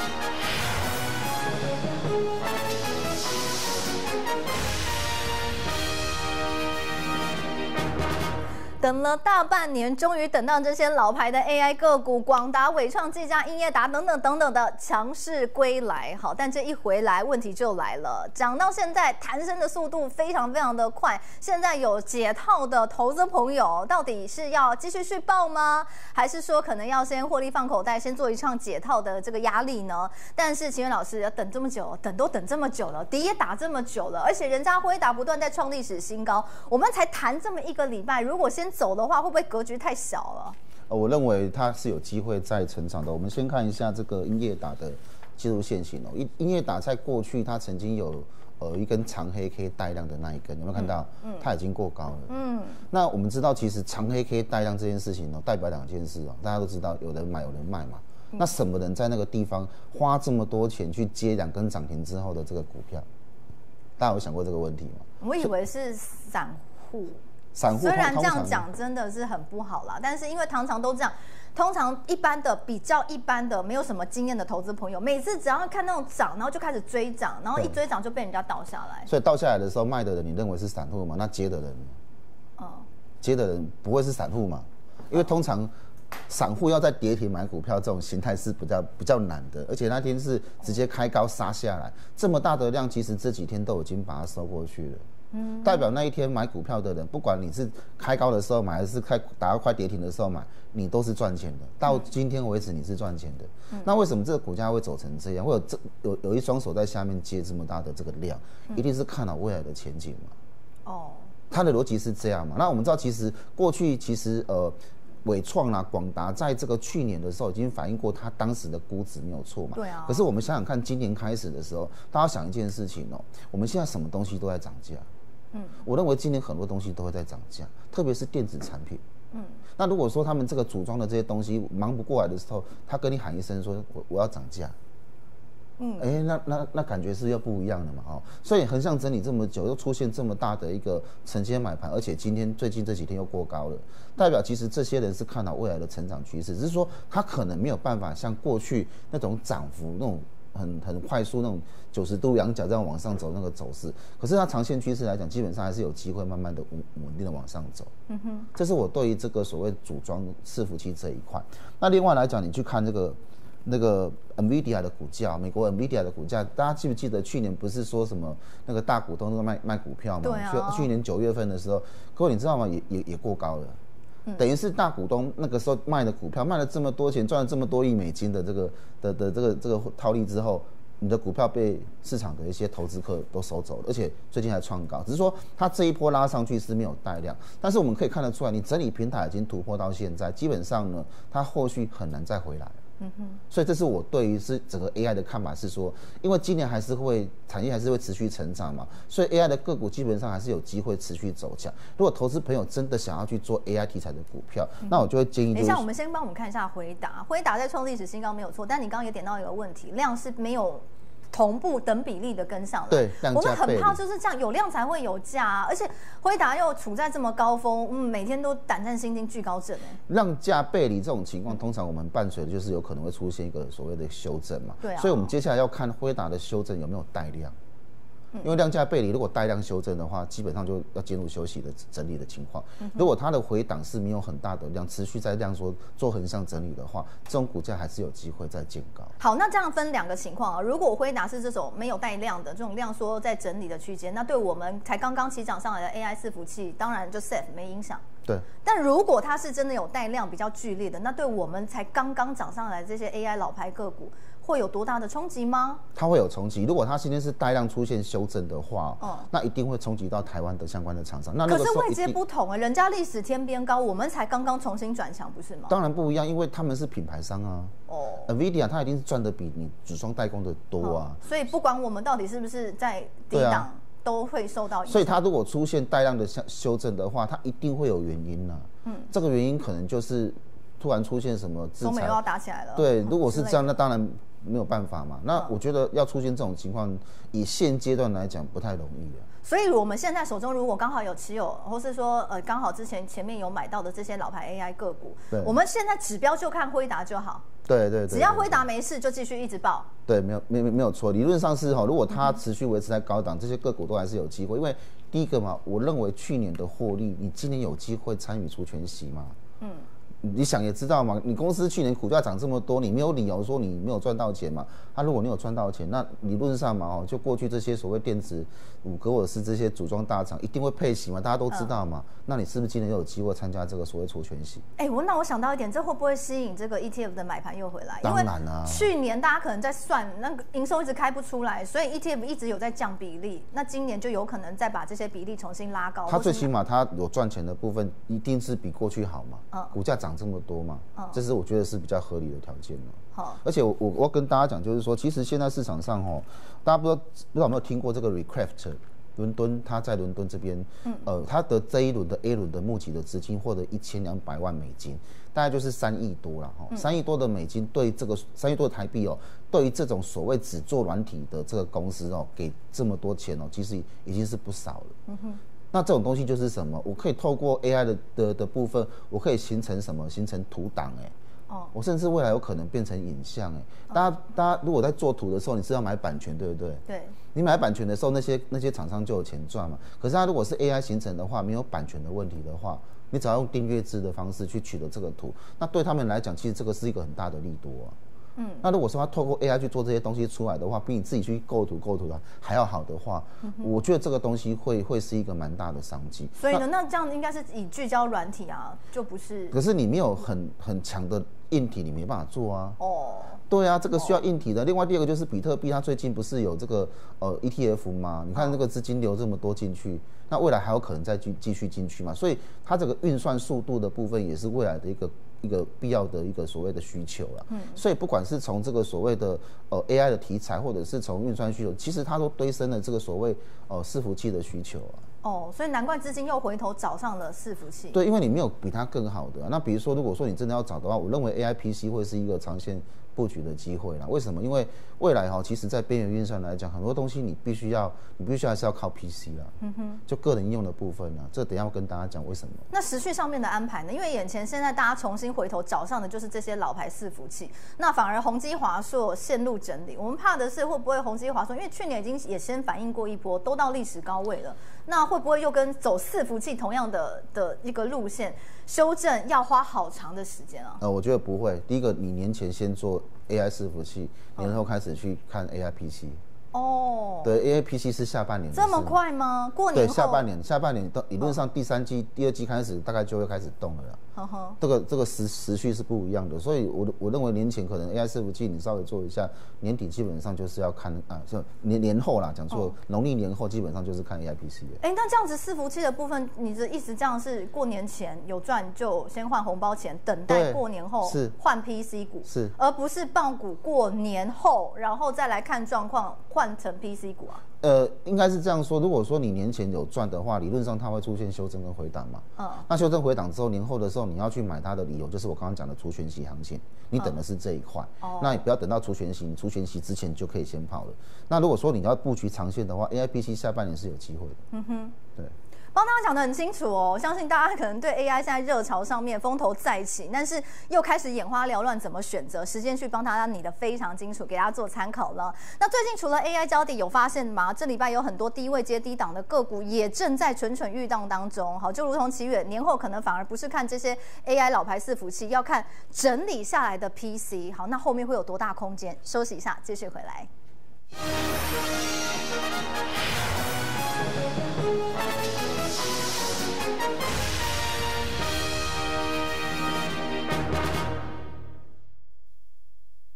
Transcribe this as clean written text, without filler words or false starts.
等了大半年，终于等到这些老牌的 AI 个股，广达、伟创、技嘉、英业达等等等等的强势归来。好，但这一回来，问题就来了，涨到现在弹升的速度非常非常的快。现在有解套的投资朋友，到底是要继续续报吗？还是说可能要先获利放口袋，先做一场解套的这个压力呢？但是秦元老师要等这么久，等这么久了，底也打这么久了，而且人家辉达不断在创历史新高，我们才谈这么一个礼拜，如果先走的话，会不会格局太小了？ 我认为它是有机会再成长的。我们先看一下这个英业达的技术线型哦。英业达在过去它曾经有一根长黑 K 带量的那一根，有没有看到？它已经过高了。那我们知道，其实长黑 K 带量这件事情哦，代表两件事哦。大家都知道，有人买，有人卖嘛。那什么人在那个地方花这么多钱去接2根涨停之后的这个股票？大家有想过这个问题吗？ 我以为是散户。 散户虽然这样讲真的是很不好啦，但是因为常常都这样，通常一般的比较一般的没有什么经验的投资朋友，每次只要看那种涨，然后就开始追涨，然后一追涨就被人家倒下来。 所以倒下来的时候，卖的人你认为是散户吗？那接的人，接的人不会是散户嘛？因为通常散户要在跌停买股票这种形态是比较难的，而且那天是直接开高杀下来，这么大的量，其实这几天都已经把它收过去了。代表那一天买股票的人，不管你是开高的时候买，还是打到快跌停的时候买，你都是赚钱的。到今天为止，你是赚钱的。那为什么这个股价会走成这样？会有一双手在下面接这么大的这个量，一定是看好未来的前景嘛？它的逻辑是这样嘛？那我们知道，其实过去伟创啦、广达在这个去年的时候已经反映过它当时的估值没有错嘛？ 对啊。 可是我们想想看，今年开始的时候，大家想一件事情哦，我们现在什么东西都在涨价。我认为今年很多东西都会在涨价，特别是电子产品。那如果说他们这个组装的这些东西忙不过来的时候，他跟你喊一声说我要涨价，那感觉是又不一样的嘛，所以横向整理这么久，又出现这么大的一个承接买盘，而且最近这几天又过高了，代表其实这些人是看好未来的成长趋势，只是说他可能没有办法像过去那种涨幅那种。很快速那种90度仰角这样往上走那个走势，可是它长线趋势来讲，基本上还是有机会慢慢的稳定的往上走。这是我对于这个所谓组装伺服器这一块。那另外来讲，你去看那个 NVIDIA 的股价，美国 NVIDIA 的股价，大家记不记得去年不是说什么那个大股东都卖股票吗？ 对啊。 去年9月份的时候，各位你知道吗？也过高了。等于是大股东那个时候卖的股票卖了这么多钱，赚了这么多亿美金的这个套利之后，你的股票被市场的一些投资客都收走了，而且最近还创高。只是说它这一波拉上去是没有带量，但是我们可以看得出来，你整理平台已经突破到现在，基本上呢，它后续很难再回来了。所以这是我对于是整个 AI 的看法，是说，因为今年产业还是会持续成长嘛，所以 AI 的个股基本上还是有机会持续走强。如果投资朋友真的想要去做 AI 题材的股票，那我就会建议。 等一下，我们先帮我们看一下辉达在创历史新高没有错，但你刚刚也点到一个问题，量是没有同步等比例的跟上来。 对，量价背离。 我们很怕就是这样，有量才会有价啊，而且辉达又处在这么高峰，每天都胆战心惊，惧高症量价背离这种情况，通常我们伴随的就是有可能会出现一个所谓的修正嘛。 对啊。 所以我们接下来要看辉达的修正有没有带量。因为量价背离，如果带量修正的话，基本上就要进入休息的整理的情况。如果它的回档是没有很大的量，持续在量缩做横向整理的话，这种股价还是有机会再见高。 好，那这样分2个情况啊。如果辉达是这种没有带量的这种量缩在整理的区间，那对我们才刚刚起涨上来的 AI 伺服器，当然就 safe 没影响。 对。 但如果它是真的有带量比较剧烈的，那对我们才刚刚涨上来这些 AI 老牌个股，会有多大的冲击吗？ 它会有冲击。如果它今天是带量出现修正的话，那一定会冲击到台湾的相关的厂商。 可是位阶不同人家历史天边高，我们才刚刚重新转强，不是吗？ 当然不一样，因为他们是品牌商啊。NVIDIA 它一定是赚的比你组装代工的多啊。 所以不管我们到底是不是在低档，都会受到影响。 所以它如果出现带量的修正的话，它一定会有原因啊。这个原因可能就是突然出现什么制裁， 中美又要打起来了。 对，如果是这样，那当然没有办法嘛。那我觉得要出现这种情况，以现阶段来讲不太容易啊。 所以我们现在手中如果刚好有持有，或是说刚好之前面有买到的这些老牌 AI 个股，我们现在指标就看辉达就好。 对， 只要辉达没事就继续一直报。 对，没有错，理论上是如果它持续维持在高档，这些个股都还是有机会。因为第一个嘛，我认为去年的获利，你今年有机会参与除权息嘛？你想也知道嘛，你公司去年股价涨这么多，你没有理由说你没有赚到钱嘛？如果你有赚到钱，那理论上嘛，就过去这些所谓电子五格尔斯这些组装大厂一定会配息嘛，大家都知道嘛。那你是不是今年又有机会参加这个所谓除权息？ 那我想到一点，这会不会吸引这个 ETF 的买盘又回来？ 当然啦， 去年大家可能在算那个营收一直开不出来，所以 ETF 一直有在降比例。那今年就有可能再把这些比例重新拉高。 它最起码它有赚钱的部分，一定是比过去好嘛。股价涨这么多嘛。这是我觉得是比较合理的条件了。而且我要跟大家讲，就是说，其实现在市场上大家不知道有没有听过这个 Recraft， 伦敦，它在伦敦这边，它的这一轮的 A 轮的募集的资金获得1200万美金，大概就是3亿多了3亿多的美金对这个3亿多的台币对于这种所谓只做软体的这个公司给这么多钱其实已经是不少了。那这种东西就是什么？我可以透过 AI 的部分，我可以形成什么？形成图档我甚至未来有可能变成影像大家如果在做图的时候，你是要买版权，对不对？ 对。 你买版权的时候，那些厂商就有钱赚嘛。可是它如果是 AI 形成的话，没有版权的问题的话，你只要用订阅制的方式去取得这个图，那对他们来讲，其实这个是一个很大的利多那如果说他透过 AI 去做这些东西出来的话，比你自己去构图的还要好的话，我觉得这个东西会是一个蛮大的商机。 所以呢，那这样应该是以聚焦软体就不是。 可是你没有很强的硬体，你没办法做啊。对啊，这个需要硬体的。另外第二个就是比特币，它最近不是有这个ETF 吗？你看那个资金流这么多进去，那未来还有可能再继续进去嘛？所以它这个运算速度的部分也是未来的一个必要的一个所谓的需求了。所以不管是从这个所谓的AI 的题材，或者是从运算需求，其实它都堆升了这个所谓伺服器的需求所以难怪资金又回头找上了伺服器。 对，因为你没有比它更好的那比如说，如果说你真的要找的话，我认为 AI PC 会是一个长线布局的机会啦。为什么？因为未来其实在边缘运算来讲，很多东西你必须还是要靠 PC 啦。就个人应用的部分啦，这等一下我跟大家讲为什么。 那时序上面的安排呢？因为眼前现在大家重新回头找上的就是这些老牌伺服器，那反而宏基华硕陷入整理。我们怕的是会不会宏基华硕，因为去年已经也先反映过一波，都到历史高位了，那会不会又跟走伺服器同样的一个路线修正，要花好长的时间我觉得不会。第一个，你年前先做 AI 伺服器，年后开始去看 AI PC。对 ，AI PC 是下半年的事。 这么快吗？过年后？ 对，下半年理论上第3季、第2季开始，大概就会开始动了啦。这个时序是不一样的，所以我认为年前可能 AI 伺服器你稍微做一下，年底基本上就是要看就年后啦，讲错，农历年后基本上就是看 AI PC 了。 那这样子伺服器的部分，你的意思这样是过年前有赚就先换红包钱，等待过年后换 PC 股， 是， 而不是棒股过年后，然后再来看状况换成 PC 股应该是这样说。如果说你年前有赚的话，理论上它会出现修正跟回档嘛。那修正回档之后，年后的时候你要去买它的理由，就是我刚刚讲的除权息行情，你等的是这一块。那你不要等到除权息，你除权息之前就可以先跑了。那如果说你要布局长线的话 ，AI PC 下半年是有机会的。对。 帮大家讲得很清楚我相信大家可能对 AI 现在热潮上面风头再起，但是又开始眼花缭乱，怎么选择？时间去帮大家拟得非常清楚，给大家做参考了。那最近除了 AI 交底，有发现吗？这礼拜有很多低位接低档的个股也正在蠢蠢欲动当中。好，就如同奇远，年后可能反而不是看这些 AI 老牌伺服器，要看整理下来的 PC。好，那后面会有多大空间？休息一下，继续回来。